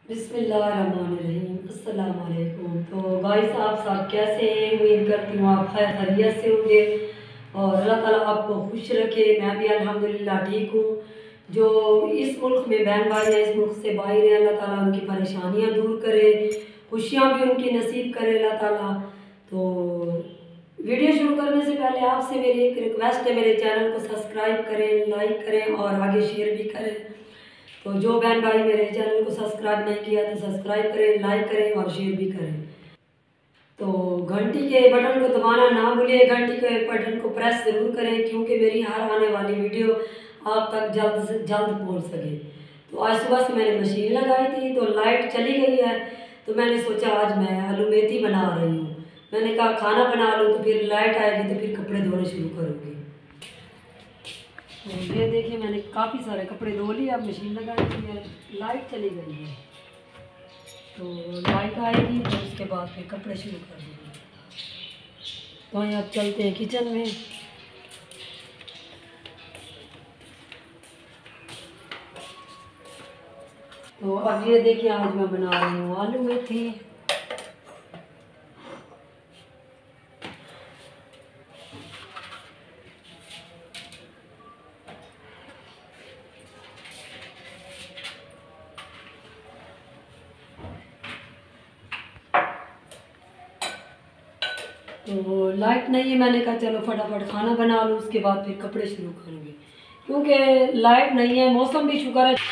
बिस्मिल्लाहिर्रहमानिर्रहीम। अस्सलाम वालेकुम। तो भाई साहब सब कैसे हैं? उम्मीद करती हूँ आप खैर खैरियत से होंगे और अल्लाह ताला आपको खुश रखे। मैं भी अल्हम्दुलिल्लाह ठीक हूँ। जो इस मुल्क में बहन भाई हैं, इस मुल्क से बाहर हैं, अल्लाह ताला उनकी परेशानियाँ दूर करे, खुशियाँ भी उनकी नसीब करे अल्लाह ताला। तो वीडियो शुरू करने से पहले आपसे मेरी एक रिक्वेस्ट है, मेरे चैनल को सब्सक्राइब करें, लाइक करें और आगे शेयर भी करें। तो जो बहन भाई मेरे चैनल को सब्सक्राइब नहीं किया तो सब्सक्राइब करें, लाइक करें और शेयर भी करें। तो घंटी के बटन को दबाना ना भूलिए, घंटी के बटन को प्रेस ज़रूर करें क्योंकि मेरी हर आने वाली वीडियो आप तक जल्द से जल्द पहुंच सके। तो आज सुबह से मैंने मशीन लगाई थी तो लाइट चली गई है, तो मैंने सोचा आज मैं आलू मेथी बना रही हूँ। मैंने कहा खाना बना लूँ तो फिर लाइट आएगी तो फिर कपड़े धोने शुरू करूँगी। तो ये देखिए मैंने काफ़ी सारे कपड़े धो लिए, अब मशीन लगा दी है। लाइट चली गई है तो लाइट आएगी तो उसके बाद फिर कपड़े शुरू कर देंगे। तो अब चलते हैं किचन में। तो अब ये देखिए आज मैं बना रही हूँ आलू मेथी। तो लाइट नहीं है, मैंने कहा चलो फटाफट खाना बना लूँ, उसके बाद फिर कपड़े शुरू करूँगी क्योंकि लाइट नहीं है। मौसम भी शुक्र है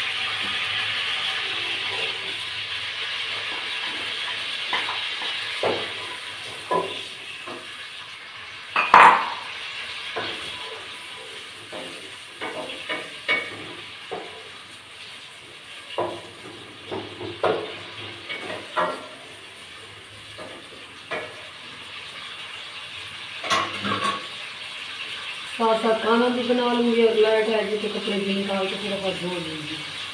साथ साथ खाना भी बना लूँगी और लाइट आएगी तो कपड़े भी निकाल के फिर अपन धो लूँगी।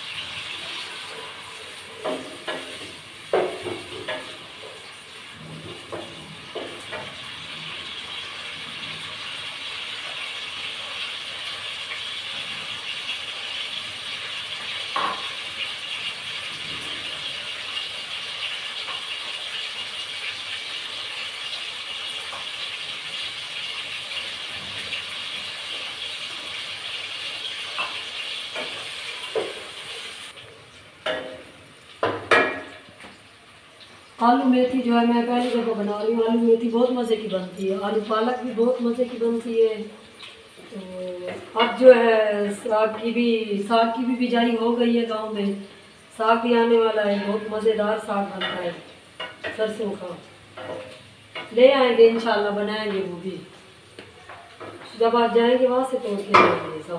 आलू मेथी जो है मैं पहली दफ़ा बना रही हूँ। आलू मेथी बहुत मज़े की बनती है, आलू पालक भी बहुत मज़े की बनती है। तो अब जो है साग की भी बिजाई हो गई है गांव में। साग भी आने वाला है, बहुत मज़ेदार साग बनता है सरसों का। ले आएंगे इंशाल्लाह, बनाएंगे वो भी जब आप जाएंगे वहाँ से तोड़ के लाएंगे सब।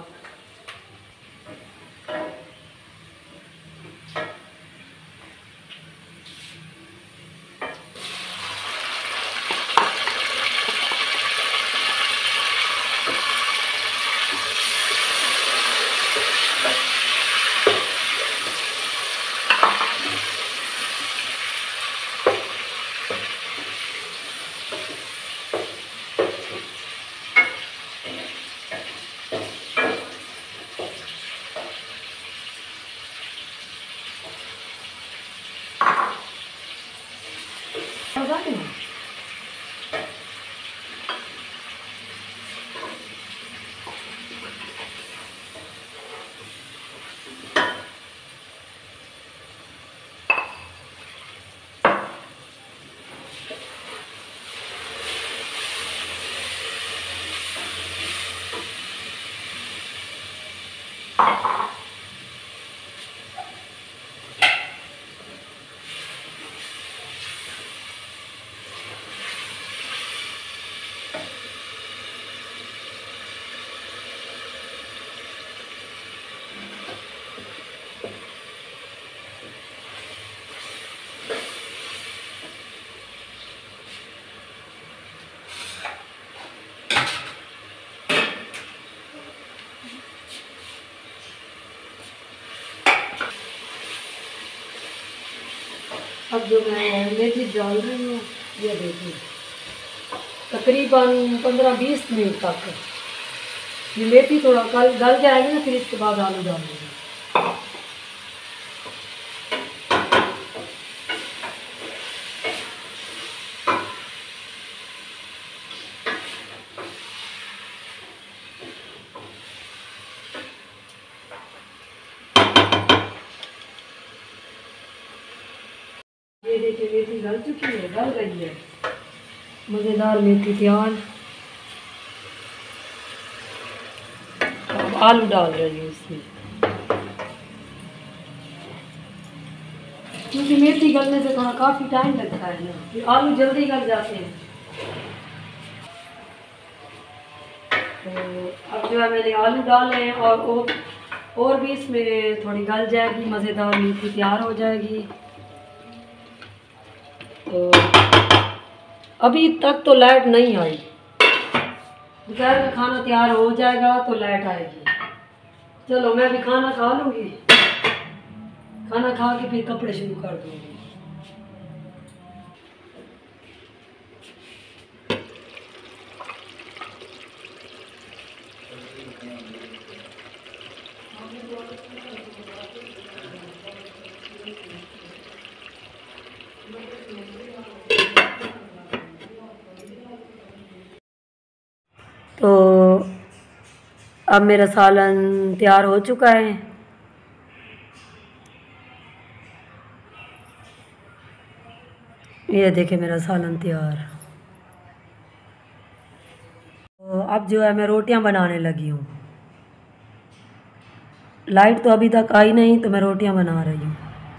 अब जो मैं मेथी डाल रही हूँ ये देखिए तकरीबन 15-20 मिनट तक ये मेथी थोड़ा गल जाएगी ना, फिर इसके बाद आलू डालूंगी। देखिए मेथी गल चुकी है, गल गई है। मज़ेदार मेथी तैयार। अब आलू डाल रही हूँ इसमें, क्योंकि मेथी गलने से थोड़ा काफ़ी टाइम लगता है ना, फिर आलू जल्दी गल जाते हैं। तो अब जो है मैंने आलू डाले हैं और भी इसमें थोड़ी गल जाएगी, मज़ेदार मेथी तैयार हो जाएगी। तो अभी तक तो लाइट नहीं आई, दोपहर का खाना तैयार हो जाएगा तो लाइट आएगी। चलो मैं भी खाना खा लूँगी, खाना खा के फिर कपड़े शुरू कर दूँगी। तो अब मेरा सालन तैयार हो चुका है। ये देखे मेरा सालन तैयार। तो अब जो है मैं रोटियां बनाने लगी हूँ। लाइट तो अभी तक आई नहीं, तो मैं रोटियां बना रही हूँ।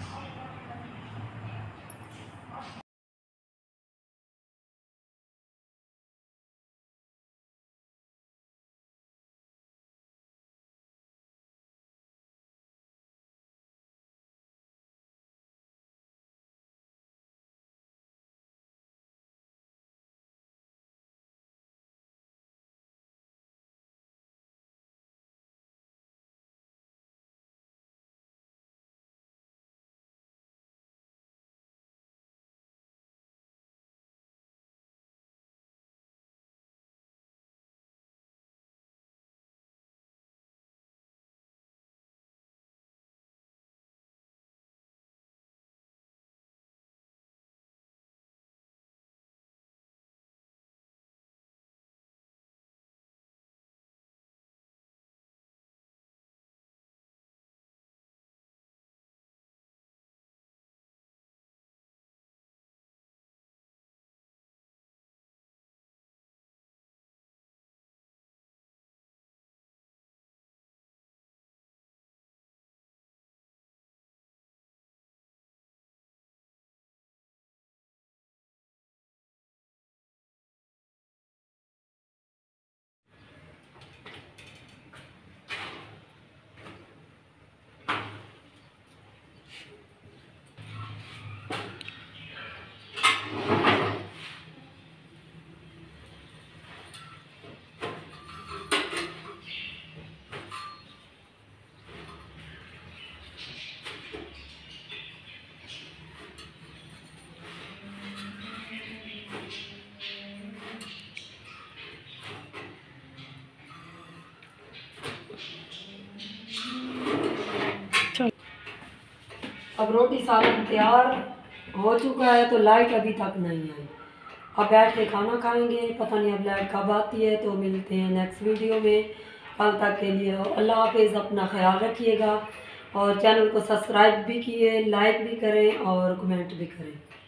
अब रोटी सालन तैयार हो चुका है, तो लाइट अभी तक नहीं आई। अब बैठ के खाना खाएंगे, पता नहीं अब लाइट कब आती है। तो मिलते हैं नेक्स्ट वीडियो में, कल तक के लिए अल्लाह हाफिज़। अपना ख्याल रखिएगा और चैनल को सब्सक्राइब भी किए, लाइक भी करें और कमेंट भी करें।